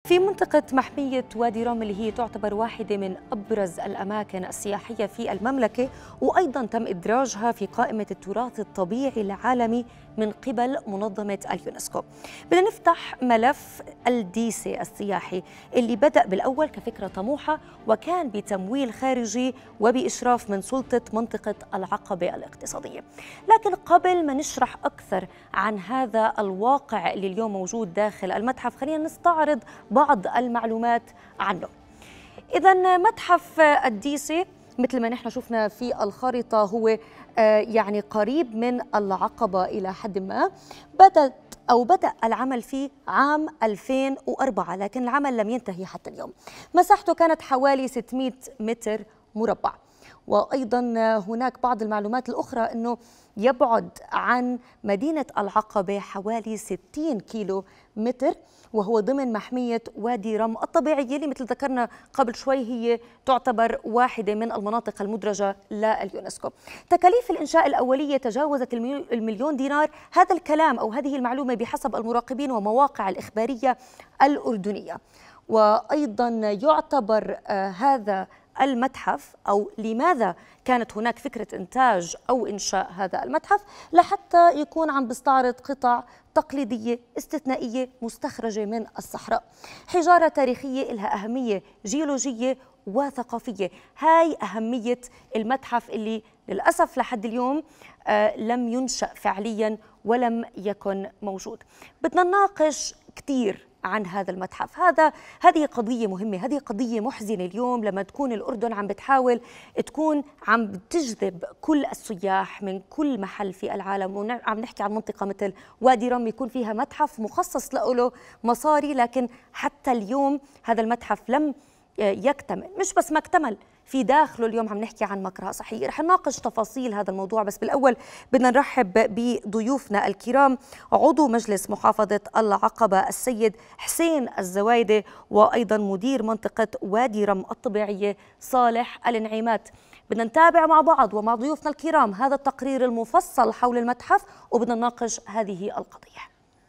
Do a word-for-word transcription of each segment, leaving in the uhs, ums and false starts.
في منطقة محمية وادي رم اللي هي تعتبر واحدة من أبرز الأماكن السياحية في المملكة، وأيضا تم إدراجها في قائمة التراث الطبيعي العالمي من قبل منظمة اليونسكو. بدنا نفتح ملف الديسة السياحي اللي بدأ بالأول كفكرة طموحة وكان بتمويل خارجي وبإشراف من سلطة منطقة العقبة الاقتصادية. لكن قبل ما نشرح أكثر عن هذا الواقع اللي اليوم موجود داخل المتحف، خلينا نستعرض بعض المعلومات عنه. إذا متحف الديسة مثل ما نحن شفنا في الخارطة هو يعني قريب من العقبة إلى حد ما. بدأت أو بدأ العمل فيه عام ألفين وأربعة، لكن العمل لم ينتهي حتى اليوم. مساحته كانت حوالي ستمئة متر مربع. وأيضا هناك بعض المعلومات الأخرى أنه يبعد عن مدينة العقبة حوالي ستين كيلو متر، وهو ضمن محمية وادي رم الطبيعية اللي مثل ذكرنا قبل شوي هي تعتبر واحدة من المناطق المدرجة لليونسكو. تكاليف الإنشاء الأولية تجاوزت المليون دينار. هذا الكلام أو هذه المعلومة بحسب المراقبين ومواقع الإخبارية الأردنية. وأيضا يعتبر آه هذا المتحف أو لماذا كانت هناك فكرة إنتاج أو إنشاء هذا المتحف لحتى يكون عم بيستعرض قطع تقليدية استثنائية مستخرجة من الصحراء، حجارة تاريخية لها أهمية جيولوجية وثقافية. هاي أهمية المتحف اللي للأسف لحد اليوم آه لم ينشأ فعليا ولم يكن موجود. بدنا نناقش كتير عن هذا المتحف. هذا هذه قضية مهمة، هذه قضية محزنة اليوم لما تكون الأردن عم بتحاول تكون عم بتجذب كل السياح من كل محل في العالم، وعم نحكي عن منطقة مثل وادي رم يكون فيها متحف مخصص له مصاري، لكن حتى اليوم هذا المتحف لم يكتمل. مش بس ما اكتمل، في داخله اليوم عم نحكي عن مكرهة صحية. رح نناقش تفاصيل هذا الموضوع، بس بالأول بدنا نرحب بضيوفنا الكرام: عضو مجلس محافظة العقبة السيد حسين الزوايدة، وأيضا مدير منطقة وادي رم الطبيعية صالح النعيمات. بدنا نتابع مع بعض ومع ضيوفنا الكرام هذا التقرير المفصل حول المتحف، وبدنا نناقش هذه القضية.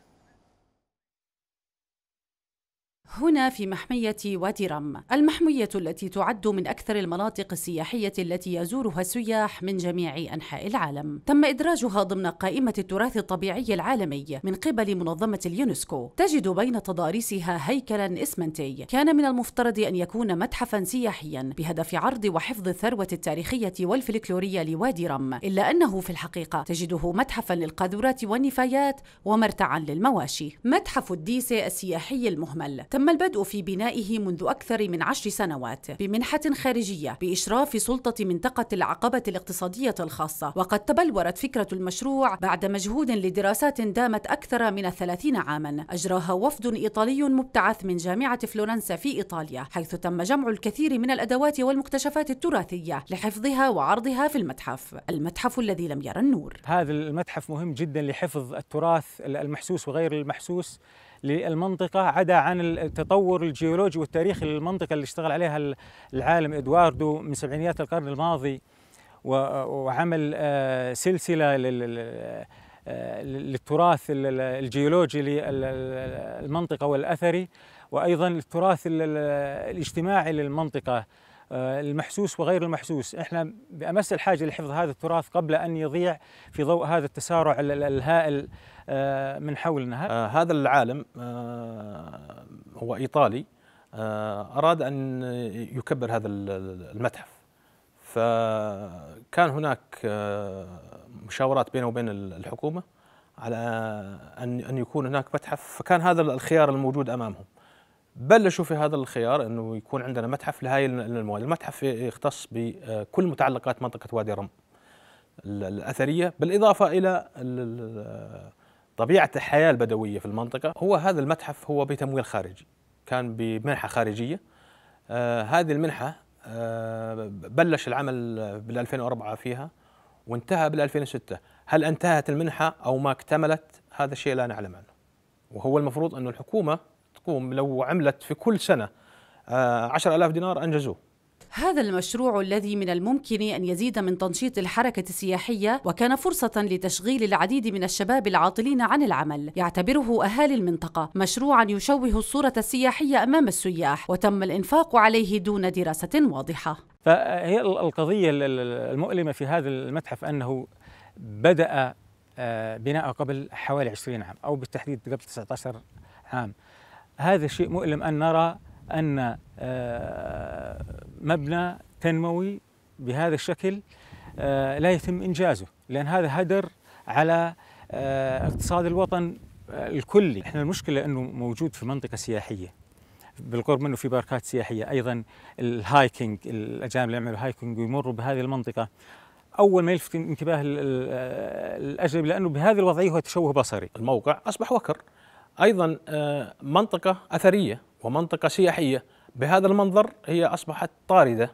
هنا في محمية وادي رم، المحمية التي تعد من أكثر المناطق السياحية التي يزورها السياح من جميع أنحاء العالم. تم إدراجها ضمن قائمة التراث الطبيعي العالمي من قبل منظمة اليونسكو. تجد بين تضاريسها هيكلاً إسمنتي كان من المفترض أن يكون متحفاً سياحياً بهدف عرض وحفظ الثروة التاريخية والفلكلورية لوادي رم، إلا أنه في الحقيقة تجده متحفاً للقاذورات والنفايات ومرتعاً للمواشي. متحف الديسة السياحي المهمل تم البدء في بنائه منذ أكثر من عشر سنوات بمنحة خارجية بإشراف سلطة منطقة العقبة الاقتصادية الخاصة، وقد تبلورت فكرة المشروع بعد مجهود لدراسات دامت أكثر من ثلاثين عاما أجراها وفد إيطالي مبتعث من جامعة فلورنسا في إيطاليا، حيث تم جمع الكثير من الأدوات والمكتشفات التراثية لحفظها وعرضها في المتحف المتحف الذي لم يرى النور. هذا المتحف مهم جدا لحفظ التراث المحسوس وغير المحسوس للمنطقة، عدا عن التطور الجيولوجي والتاريخي للمنطقة اللي اشتغل عليها العالم إدواردو من سبعينيات القرن الماضي، وعمل سلسلة للتراث الجيولوجي للمنطقة والأثري، وأيضا التراث الاجتماعي للمنطقة المحسوس وغير المحسوس. احنا بأمس الحاجة لحفظ هذا التراث قبل أن يضيع في ضوء هذا التسارع الهائل من حولنا. آه هذا العالم آه هو إيطالي، آه أراد أن يكبر هذا المتحف، فكان هناك آه مشاورات بينه وبين الحكومة على أن أن يكون هناك متحف، فكان هذا الخيار الموجود أمامهم. بلشوا في هذا الخيار أنه يكون عندنا متحف لهذه المواد. المتحف يختص بكل متعلقات منطقة وادي رم الأثرية، بالإضافة إلى طبيعة الحياة البدوية في المنطقة. هو هذا المتحف هو بتمويل خارجي، كان بمنحة خارجية. آه هذه المنحة آه بلش العمل بال ألفين وأربعة فيها وانتهى بال ألفين وستة. هل انتهت المنحة أو ما اكتملت؟ هذا الشيء لا نعلم عنه. وهو المفروض أن الحكومة تقوم لو عملت في كل سنة آه عشر آلاف دينار أنجزوه. هذا المشروع الذي من الممكن أن يزيد من تنشيط الحركة السياحية وكان فرصة لتشغيل العديد من الشباب العاطلين عن العمل، يعتبره أهالي المنطقة مشروعا يشوه الصورة السياحية أمام السياح، وتم الإنفاق عليه دون دراسة واضحة. فهي القضية المؤلمة في هذا المتحف أنه بدأ بناءه قبل حوالي عشرين عام أو بالتحديد قبل تسعة عشر عام. هذا شيء مؤلم أن نرى أن مبنى تنموي بهذا الشكل لا يتم إنجازه، لأن هذا هدر على اقتصاد الوطن الكلي. احنا المشكلة أنه موجود في منطقة سياحية، بالقرب منه في باركات سياحية، أيضا الهايكينج، الأجانب اللي يعملوا هايكينج ويمروا بهذه المنطقة أول ما يلفت انتباه الأجنبي، لأنه بهذه الوضعية هو تشوه بصري. الموقع أصبح وكر، أيضا منطقة أثرية ومنطقة سياحية بهذا المنظر هي أصبحت طاردة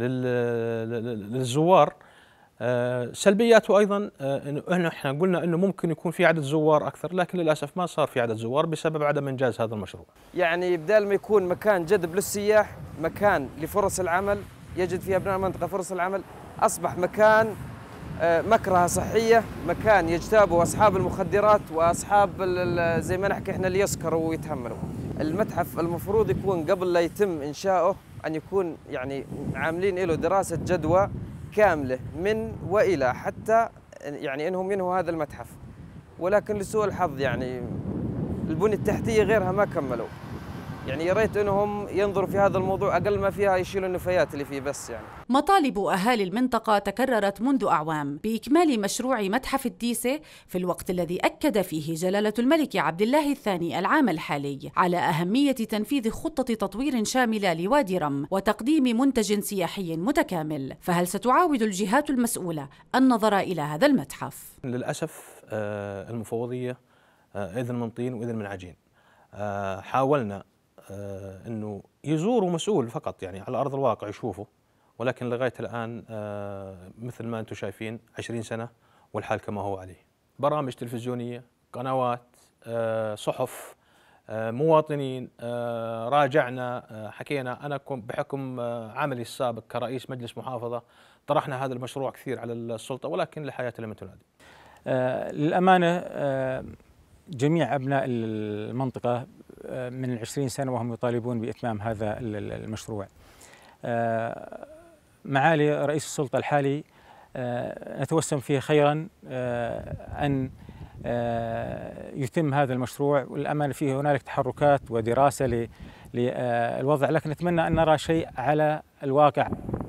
للزوار. سلبياته أيضا إنه إحنا قلنا إنه ممكن يكون في عدد زوار أكثر، لكن للأسف ما صار في عدد زوار بسبب عدم إنجاز هذا المشروع. يعني بدال ما يكون مكان جذب للسياح، مكان لفرص العمل يجد فيه أبناء المنطقة فرص العمل، أصبح مكان مكرهة صحية، مكان يجتابه أصحاب المخدرات وأصحاب زي ما نحكي إحنا اللي يسكروا ويتهملوا. المتحف المفروض يكون قبل لا يتم إنشاؤه أن يكون يعني عاملين له دراسة جدوى كاملة من وإلى، حتى يعني إنهم ينهوا هذا المتحف، ولكن لسوء الحظ يعني البنية التحتية غيرها ما كملوا. يعني يا ريت انهم ينظروا في هذا الموضوع، اقل ما فيها يشيلوا النفايات اللي فيه بس. يعني مطالب اهالي المنطقه تكررت منذ اعوام باكمال مشروع متحف الديسه، في الوقت الذي اكد فيه جلاله الملك عبد الله الثاني العام الحالي على اهميه تنفيذ خطه تطوير شامله لوادي رم وتقديم منتج سياحي متكامل. فهل ستعاود الجهات المسؤوله النظر الى هذا المتحف؟ للاسف المفوضيه اذن من طين واذن من عجين. حاولنا آه انه يزوروا مسؤول فقط يعني على ارض الواقع يشوفوا، ولكن لغايه الان آه مثل ما انتم شايفين عشرين سنه والحال كما هو عليه. برامج تلفزيونيه، قنوات، آه صحف، آه مواطنين، آه راجعنا، آه حكينا. انا بحكم آه عملي السابق كرئيس مجلس محافظه طرحنا هذا المشروع كثير على السلطه، ولكن لحياه لم تنادي. آه للامانه آه جميع أبناء المنطقة من العشرين سنة وهم يطالبون بإتمام هذا المشروع. معالي رئيس السلطة الحالي نتوسم فيه خيرا أن يتم هذا المشروع، والأمانة فيه هنالك تحركات ودراسة للوضع، لكن نتمنى أن نرى شيء على الواقع.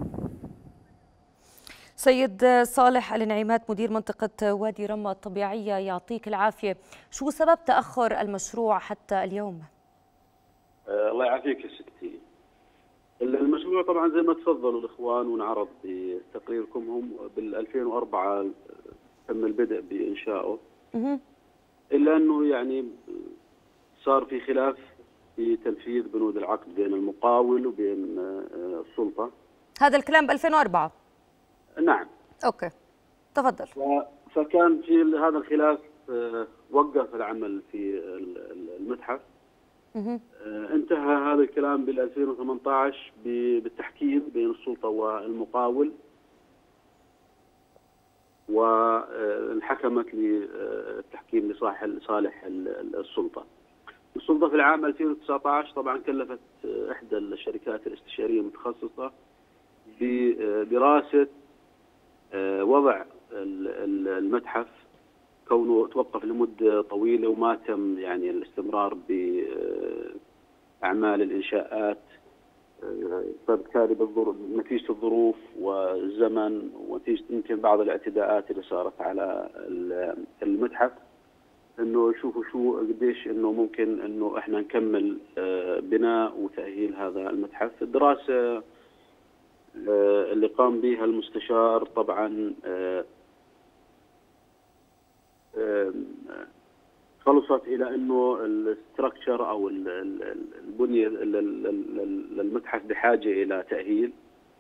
سيد صالح النعيمات مدير منطقة وادي رم الطبيعية، يعطيك العافية. شو سبب تأخر المشروع حتى اليوم؟ آه الله يعافيك يا ستي. المشروع طبعا زي ما تفضلوا الإخوان ونعرض بتقريركم، هم بال ألفين وأربعة تم البدء بإنشائه، إلا أنه يعني صار في خلاف في تنفيذ بنود العقد بين المقاول وبين آه السلطة. هذا الكلام ب ألفين وأربعة؟ نعم. اوكي تفضل. فكان في هذا الخلاف وقف العمل في المتحف. انتهى هذا الكلام بال ألفين وثمانية عشر بالتحكيم بين السلطه والمقاول، وانحكمت للتحكيم لصالح صالح السلطه. السلطه في العام ألفين وتسعة عشر طبعا كلفت احدى الشركات الاستشاريه المتخصصه بدراسه وضع المتحف، كونه توقف لمدة طويلة وما تم يعني الاستمرار بأعمال الإنشاءات، فبالتالي نتيجة الظروف والزمن ونتيجة يمكن بعض الاعتداءات اللي صارت على المتحف، انه يشوفوا شو قديش انه ممكن انه احنا نكمل بناء وتأهيل هذا المتحف. الدراسة اللي قام بها المستشار طبعا خلصت الى انه الاستراكشر او البنيه للمتحف بحاجه الى تاهيل،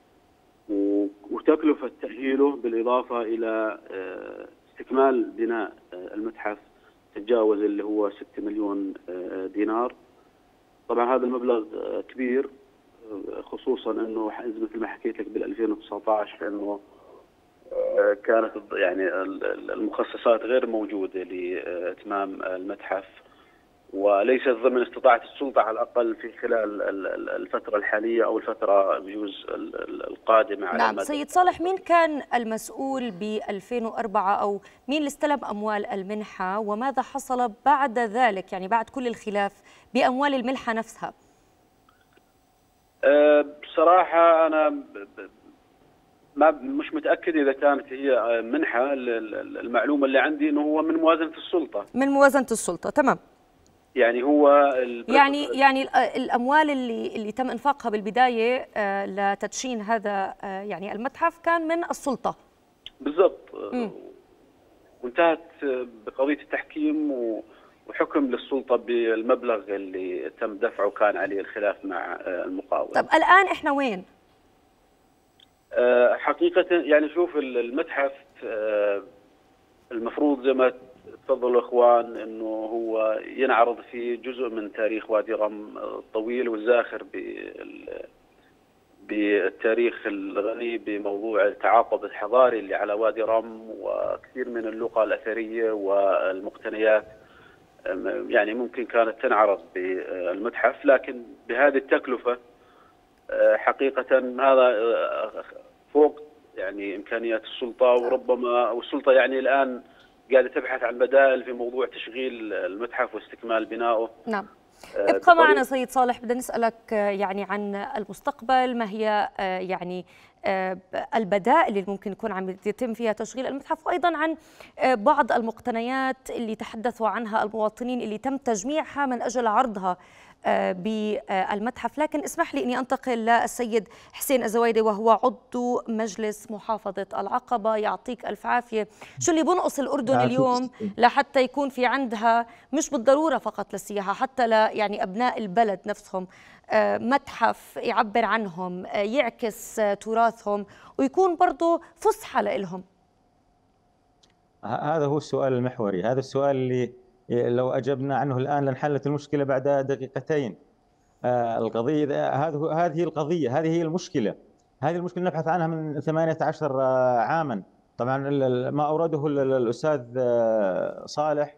وتكلفه تاهيله بالاضافه الى استكمال بناء المتحف تتجاوز اللي هو ستة مليون دينار. طبعا هذا المبلغ كبير، خصوصا انه مثل ما حكيت لك بال ألفين وتسعطعش انه كانت يعني المخصصات غير موجوده لاتمام المتحف، وليست ضمن استطاعه السلطه على الاقل في خلال الفتره الحاليه او الفتره بجوز القادمه على نعم. المدى. سيد صالح، مين كان المسؤول ب ألفين وأربعة او مين اللي استلم اموال المنحه، وماذا حصل بعد ذلك يعني بعد كل الخلاف باموال المنحه نفسها؟ أه بصراحه انا ما مش متاكد اذا كانت هي منحه. المعلومه اللي عندي انه هو من موازنه السلطه. من موازنه السلطه، تمام. يعني هو يعني يعني الاموال اللي اللي تم انفاقها بالبدايه لتدشين هذا يعني المتحف كان من السلطه. بالضبط. وانتهت بقضيه التحكيم وحكم للسلطه بالمبلغ اللي تم دفعه كان عليه الخلاف مع المقاول. طب الان احنا وين؟ حقيقه يعني شوف المتحف المفروض زي ما تفضلوا الاخوان انه هو ينعرض في جزء من تاريخ وادي رم الطويل والزاخر بالتاريخ الغني بموضوع التعاقب الحضاري اللي على وادي رم، وكثير من اللقى الاثريه والمقتنيات يعني ممكن كانت تنعرض بالمتحف، لكن بهذه التكلفه حقيقه هذا فوق يعني امكانيات السلطه، وربما والسلطه يعني الان قاعده تبحث عن بدائل في موضوع تشغيل المتحف واستكمال بنائه. نعم. ابقى معنا سيد صالح، بدنا نسألك يعني عن المستقبل، ما هي يعني البدائل اللي ممكن يكون عم يتم فيها تشغيل المتحف، وأيضا عن بعض المقتنيات اللي تحدثوا عنها المواطنين اللي تم تجميعها من أجل عرضها بالمتحف. لكن اسمح لي أني أنتقل للسيد حسين الزوايدي وهو عضو مجلس محافظة العقبة. يعطيك ألف عافية. شو اللي بنقص الأردن اليوم لحتى يكون في عندها مش بالضرورة فقط للسياحة، حتى ل يعني أبناء البلد نفسهم متحف يعبر عنهم، يعكس تراثهم، ويكون برضه فسحة لهم؟ هذا هو السؤال المحوري، هذا السؤال اللي لو أجبنا عنه الآن لانحلت المشكلة بعد دقيقتين. القضية هذه هذه القضية هذه هي المشكلة، هذه المشكلة نبحث عنها من ثمانية عشر عاما. طبعا ما أورده الأستاذ صالح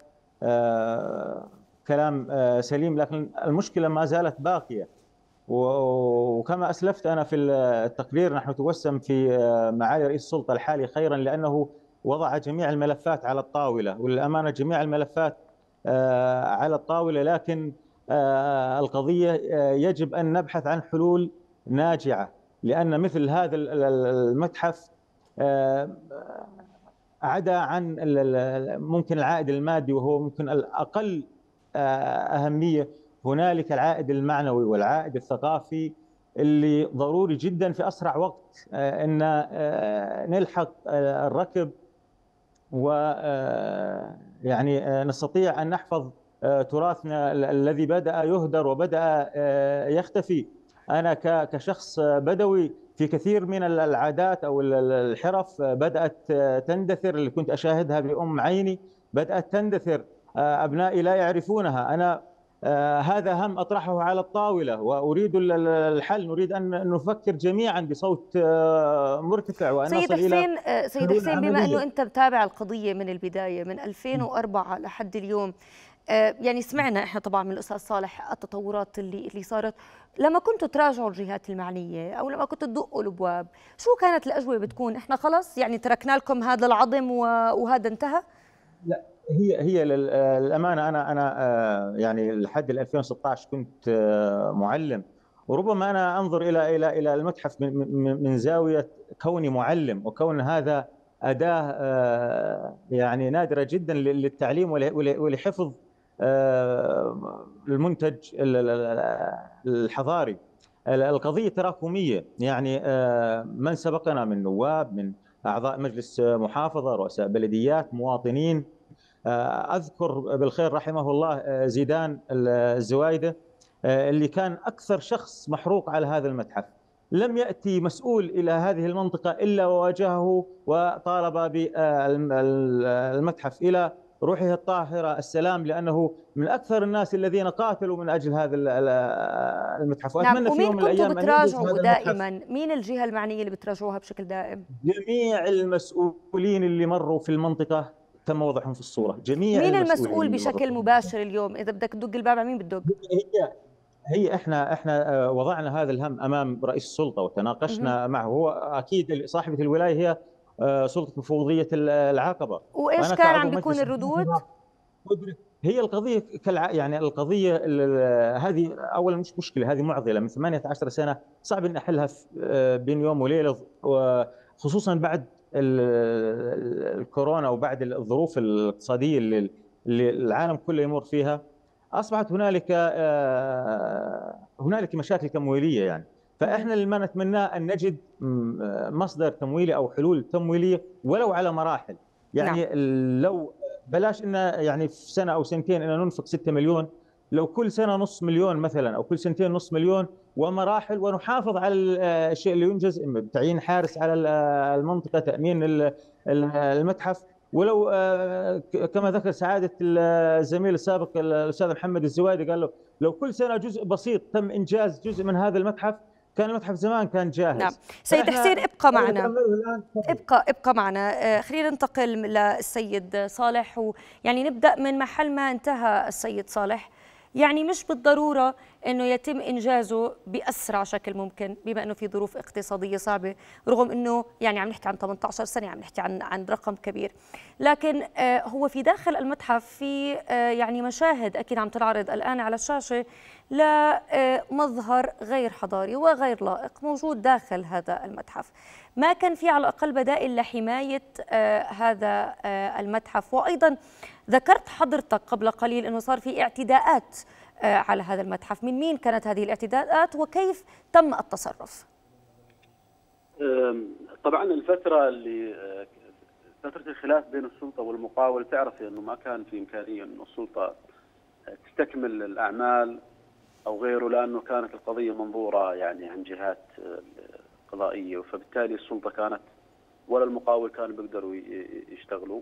كلام سليم، لكن المشكلة ما زالت باقية. وكما أسلفت أنا في التقرير، نحن توسم في معالي رئيس السلطة الحالي خيرا، لأنه وضع جميع الملفات على الطاولة، وللأمانة جميع الملفات على الطاولة، لكن القضية يجب أن نبحث عن حلول ناجعة، لأن مثل هذا المتحف عدا عن ممكن العائد المادي وهو ممكن الأقل أهمية، هنالك العائد المعنوي والعائد الثقافي اللي ضروري جدا في أسرع وقت أن نلحق الركب، ويعني نستطيع أن نحفظ تراثنا الذي بدأ يهدر وبدأ يختفي. أنا كشخص بدوي في كثير من العادات أو الحرف بدأت تندثر، اللي كنت أشاهدها بأم عيني بدأت تندثر، أبنائي لا يعرفونها. أنا هذا هم أطرحه على الطاولة وأريد الحل، نريد أن نفكر جميعا بصوت مرتفع وأن سيد نصل حسين إلى سيد حسين بما أنه أنت متابع القضية من البداية من ألفين وأربعة لحد اليوم، يعني سمعنا احنا طبعا من الاستاذ صالح التطورات اللي اللي صارت. لما كنتوا تراجعوا الجهات المعنيه او لما كنتوا تدقوا الابواب، شو كانت الاجوبه بتكون؟ احنا خلص يعني تركنا لكم هذا العظم وهذا انتهى؟ لا، هي هي للامانه انا انا يعني لحد ألفين وستطعش كنت معلم، وربما انا انظر الى الى الى المتحف من من زاويه كوني معلم، وكون هذا اداه يعني نادره جدا للتعليم ولحفظ المنتج الحضاري. القضية تراكمية، يعني من سبقنا من نواب، من أعضاء مجلس محافظة، رؤساء بلديات، مواطنين. أذكر بالخير رحمه الله زيدان الزوايدة اللي كان أكثر شخص محروق على هذا المتحف. لم يأتي مسؤول إلى هذه المنطقة إلا وواجهه وطالب بالمتحف، إلى روحه الطاهرة السلام، لأنه من أكثر الناس الذين قاتلوا من أجل هذا المتحف. نعم. وأتمنى في ومين يوم من كنتوا الأيام أن ينجز بتراجعوا هذا دائما؟ المتحف. مين الجهة المعنية اللي بتراجعوها بشكل دائم؟ جميع المسؤولين اللي مروا في المنطقة تم وضعهم في الصورة. جميع مين المسؤول المسؤول بشكل مباشر اليوم؟ إذا بدك تدق الباب على مين بتدق؟ هي هي احنا احنا وضعنا هذا الهم امام رئيس السلطه وتناقشنا معه. هو اكيد صاحبه الولايه هي سلطه مفوضيه العقبه. وايش كان عم بيكون الردود؟ هي القضيه كالع... يعني القضيه هذه اولا مش مشكله، هذه معضله من ثمانية عشر سنه، صعب ان احلها بين يوم وليله، وخصوصا بعد الكورونا وبعد الظروف الاقتصاديه اللي العالم كله يمر فيها. اصبحت هنالك هنالك مشاكل تمويليه يعني. فاحنا اللي ما نتمناه ان نجد مصدر تمويلي او حلول تمويليه ولو على مراحل. يعني نعم. لو بلاش ان يعني في سنه او سنتين ان ننفق ستة مليون، لو كل سنه نص مليون مثلا او كل سنتين نص مليون ومراحل، ونحافظ على الشيء اللي ينجز، تعيين حارس على المنطقه، تامين المتحف. ولو كما ذكر سعاده الزميل السابق الاستاذ محمد الزوادي، قال له لو كل سنه جزء بسيط تم انجاز جزء من هذا المتحف كان المتحف زمان كان جاهز. نعم. سيد حسين ابقى معنا ابقى ابقى معنا خلينا ننتقل للسيد صالح، ويعني نبدا من محل ما انتهى السيد صالح. يعني مش بالضروره انه يتم انجازه باسرع شكل ممكن، بما انه في ظروف اقتصاديه صعبه، رغم انه يعني عم نحكي عن ثمانية عشر سنه، عم نحكي عن عن رقم كبير. لكن هو في داخل المتحف في يعني مشاهد اكيد عم تنعرض الان على الشاشه لمظهر غير حضاري وغير لائق موجود داخل هذا المتحف. ما كان في على الاقل بدائل لحمايه هذا المتحف. وايضا ذكرت حضرتك قبل قليل انه صار في اعتداءات على هذا المتحف. من مين كانت هذه الاعتداءات وكيف تم التصرف؟ طبعا الفترة اللي فترة الخلاف بين السلطة والمقاول، تعرفي انه ما كان في امكانية انه السلطة تستكمل الاعمال او غيره، لانه كانت القضية منظورة يعني عن جهات قضائية، فبالتالي السلطة كانت ولا المقاول كانوا بيقدروا يشتغلوا.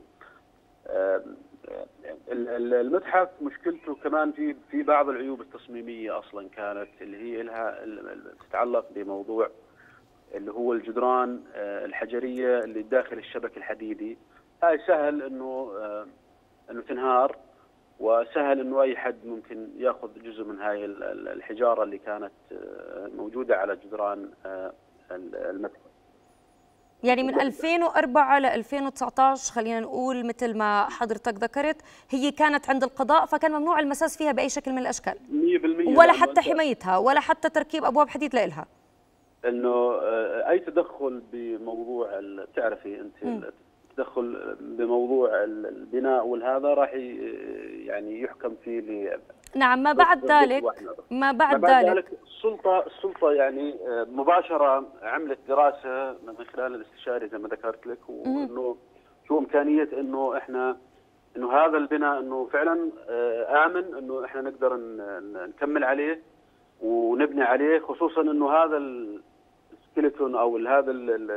المتحف مشكلته كمان في في بعض العيوب التصميميه اصلا كانت، اللي هي لها تتعلق بموضوع اللي هو الجدران الحجريه اللي داخل الشبك الحديدي. هاي سهل انه انه تنهار، وسهل انه اي حد ممكن ياخذ جزء من هاي الحجاره اللي كانت موجوده على جدران المتحف. يعني من ألفين وأربعة ل ألفين وتسعة عشر خلينا نقول مثل ما حضرتك ذكرت، هي كانت عند القضاء، فكان ممنوع المساس فيها بأي شكل من الأشكال مية بالمية، ولا حتى حمايتها ولا حتى تركيب أبواب حديد لإلها. إنه أي تدخل بموضوع، تعرفي أنت التدخل بموضوع البناء والهذا راح يعني يحكم فيه ل نعم. ما بعد ذلك ما بعد ذلك السلطة السلطة يعني مباشرة عملت دراسة من خلال الاستشاري زي ما ذكرت لك، وإنه شو إمكانية إنه إحنا إنه هذا البناء إنه فعلا آمن إنه إحنا نقدر نكمل عليه ونبني عليه، خصوصا إنه هذا السكيلتون أو هذا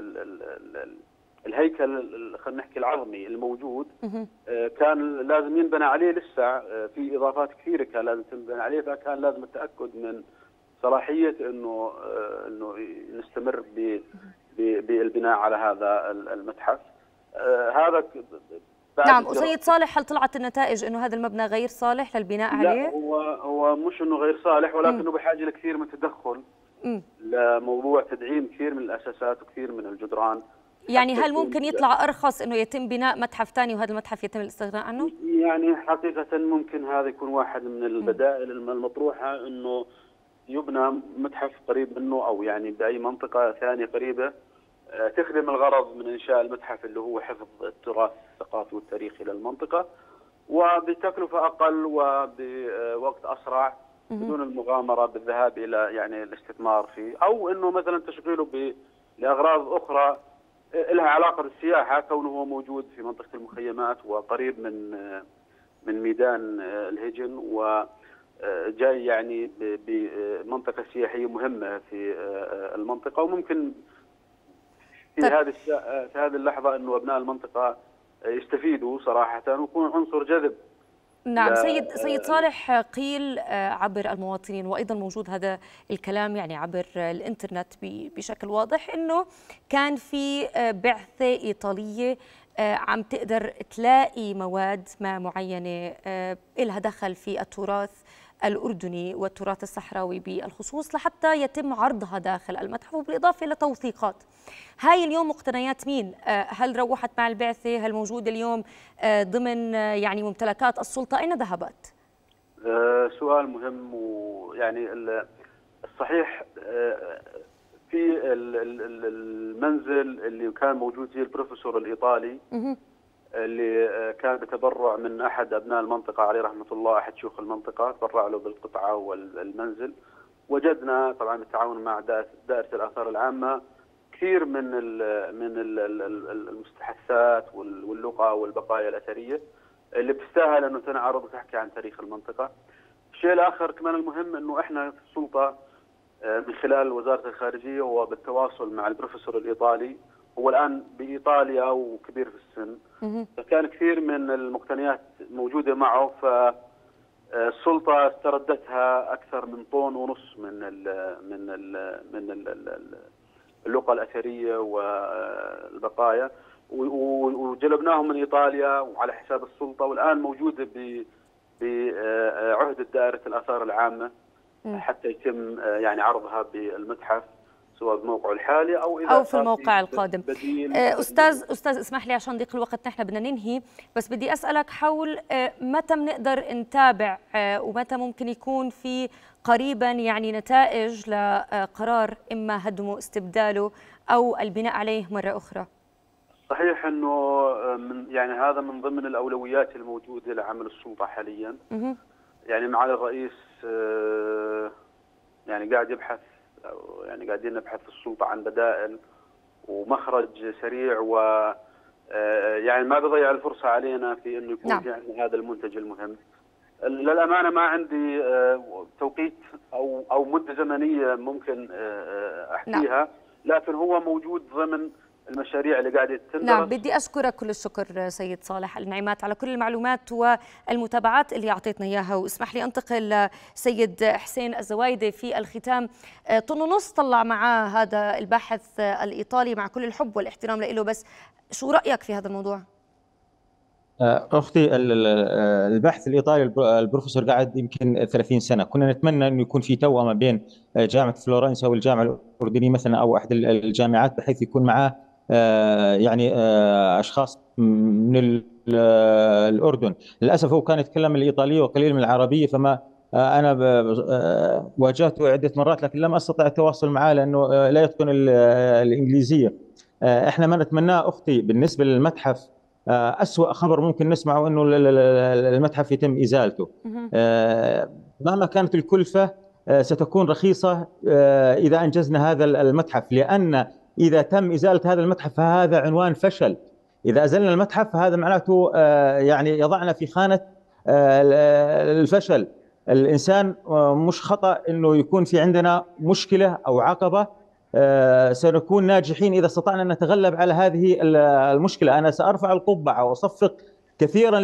الهيكل خلينا نحكي العظمي الموجود كان لازم ينبنى عليه، لسه في اضافات كثيره كان لازم تنبنى عليه، فكان لازم التاكد من صلاحيه انه انه نستمر بالبناء على هذا المتحف. هذا نعم. وسيد صالح، هل طلعت النتائج انه هذا المبنى غير صالح للبناء عليه؟ لا، هو هو مش انه غير صالح، ولكنه بحاجه لكثير من التدخل لموضوع تدعيم كثير من الاساسات وكثير من الجدران. يعني هل ممكن يطلع أرخص إنه يتم بناء متحف ثاني وهذا المتحف يتم الاستغناء عنه؟ يعني حقيقة ممكن هذا يكون واحد من البدائل المطروحة، إنه يبنى متحف قريب منه أو يعني بأي منطقة ثانية قريبة تخدم الغرض من إنشاء المتحف اللي هو حفظ التراث الثقافي والتاريخي للمنطقة، وبتكلفة أقل وبوقت أسرع بدون المغامرة بالذهاب إلى يعني الاستثمار فيه، أو إنه مثلا تشغيله لأغراض أخرى لها علاقة بالسياحة، كونه هو موجود في منطقة المخيمات وقريب من من ميدان الهجن، وجاي يعني بمنطقة سياحية مهمة في المنطقة. وممكن في هذه في هذه اللحظة إنه أبناء المنطقة يستفيدوا صراحة ويكون عنصر جذب. نعم سيد سيد صالح، قيل عبر المواطنين وأيضا موجود هذا الكلام يعني عبر الإنترنت بشكل واضح أنه كان في بعثة إيطالية عم تقدر تلاقي مواد ما معينة إلها دخل في التراث الأردني والتراث الصحراوي بالخصوص لحتى يتم عرضها داخل المتحف، وبالإضافة إلى توثيقات. هاي اليوم مقتنيات مين؟ هل روحت مع البعثة؟ هل موجودة اليوم ضمن يعني ممتلكات السلطة؟ أين ذهبت؟ سؤال مهم. ويعني الصحيح في المنزل اللي كان موجود فيه البروفيسور الإيطالي اللي كان بتبرع من أحد أبناء المنطقة عليه رحمة الله، أحد شيوخ المنطقة تبرع له بالقطعة والمنزل. وجدنا طبعا بالتعاون مع دائرة الآثار العامة كثير من من المستحثات واللقى والبقايا الأثرية اللي بتستاهل أنه تنعرض وتحكي عن تاريخ المنطقة. الشيء الآخر كمان المهم أنه إحنا في السلطة من خلال وزارة الخارجية وبالتواصل مع البروفيسور الإيطالي، هو الآن بإيطاليا وكبير في السن، فكان كثير من المقتنيات موجودة معه، فالسلطة استردتها أكثر من طن ونص من ال من ال من ال اللقى الأثرية والبقايا، وجلبناهم من إيطاليا وعلى حساب السلطة، والآن موجودة بعهدة دائرة الآثار العامة حتى يتم يعني عرضها بالمتحف سواء بموقعه الحالي او اذا او في الموقع القادم. استاذ استاذ اسمح لي عشان ضيق الوقت نحن بدنا ننهي، بس بدي اسالك حول متى بنقدر نتابع ومتى ممكن يكون في قريبا يعني نتائج لقرار اما هدمه استبداله او البناء عليه مره اخرى؟ صحيح انه من يعني هذا من ضمن الاولويات الموجوده لعمل السلطه حاليا. يعني معالي الرئيس يعني قاعد يبحث يعني قاعدين نبحث في السلطة عن بدائل ومخرج سريع، و يعني ما بضيع الفرصة علينا في انه يكون نعم. في عندنا هذا المنتج المهم. للأمانة ما عندي توقيت او او مدة زمنية ممكن احكيها، نعم. لكن هو موجود ضمن المشاريع اللي قاعده تندرس. نعم، بدي اشكرك كل الشكر سيد صالح النعيمات على كل المعلومات والمتابعات اللي اعطيتنا اياها. واسمح لي انتقل لسيد حسين الزوايدي في الختام. طن ونص طلع معاه هذا الباحث الايطالي مع كل الحب والاحترام له، بس شو رايك في هذا الموضوع؟ اختي البحث الايطالي البروفيسور قاعد يمكن ثلاثين سنه، كنا نتمنى انه يكون في توأمه بين جامعه فلورنسا والجامعه الاردنيه مثلا او احد الجامعات، بحيث يكون معاه يعني اشخاص من الاردن. للاسف هو كان يتكلم الايطاليه وقليل من العربيه، فما انا واجهته عده مرات لكن لم استطع التواصل معه لانه لا يتقن الانجليزيه. احنا ما نتمناه اختي بالنسبه للمتحف أسوأ خبر ممكن نسمعه أنه المتحف يتم إزالته. مهما كانت الكلفة ستكون رخيصة إذا أنجزنا هذا المتحف، لأن إذا تم إزالة هذا المتحف فهذا عنوان فشل. إذا أزلنا المتحف هذا معناته يعني يضعنا في خانة الفشل. الإنسان مش خطأ أنه يكون في عندنا مشكلة أو عقبة، آه سنكون ناجحين إذا استطعنا أن نتغلب على هذه المشكلة. أنا سأرفع القبعة وأصفق كثيرا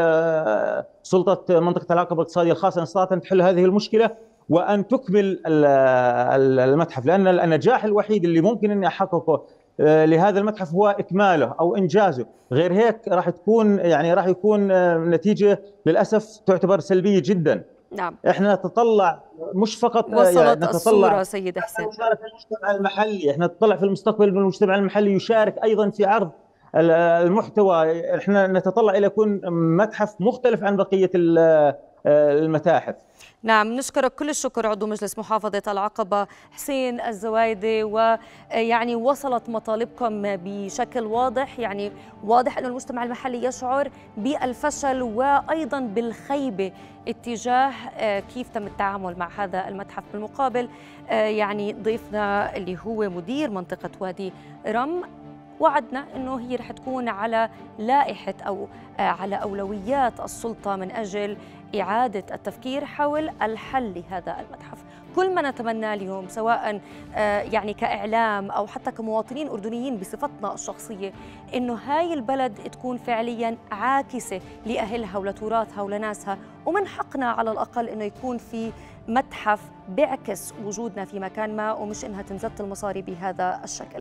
لسلطة منطقة العقبة الاقتصادية الخاصة أن استطاعت أن تحل هذه المشكلة وأن تكمل المتحف، لأن النجاح الوحيد اللي ممكن أني أحققه آه لهذا المتحف هو إكماله أو إنجازه. غير هيك راح تكون يعني راح يكون نتيجة للأسف تعتبر سلبية جدا. نعم. احنا نتطلع مش فقط وصلت يعني نتطلع الصورة سيد حسين، نشارك في المجتمع المحلي، احنا نتطلع في المستقبل ان المجتمع المحلي يشارك ايضا في عرض المحتوى. احنا نتطلع الى يكون متحف مختلف عن بقية المتاحف. نعم، نشكرك كل الشكر عضو مجلس محافظة العقبة حسين الزوايدي. ويعني وصلت مطالبكم بشكل واضح، يعني واضح أن المجتمع المحلي يشعر بالفشل وأيضا بالخيبة اتجاه كيف تم التعامل مع هذا المتحف. بالمقابل يعني ضيفنا اللي هو مدير منطقة وادي رم وعدنا أنه هي رح تكون على لائحة أو على أولويات السلطة من أجل إعادة التفكير حول الحل لهذا المتحف. كل ما نتمناه اليوم سواء يعني كإعلام أو حتى كمواطنين أردنيين بصفتنا الشخصية، إنه هاي البلد تكون فعليا عاكسة لأهلها ولتراثها ولناسها، ومن حقنا على الأقل إنه يكون في متحف بيعكس وجودنا في مكان ما، ومش إنها تنزت المصاري بهذا الشكل.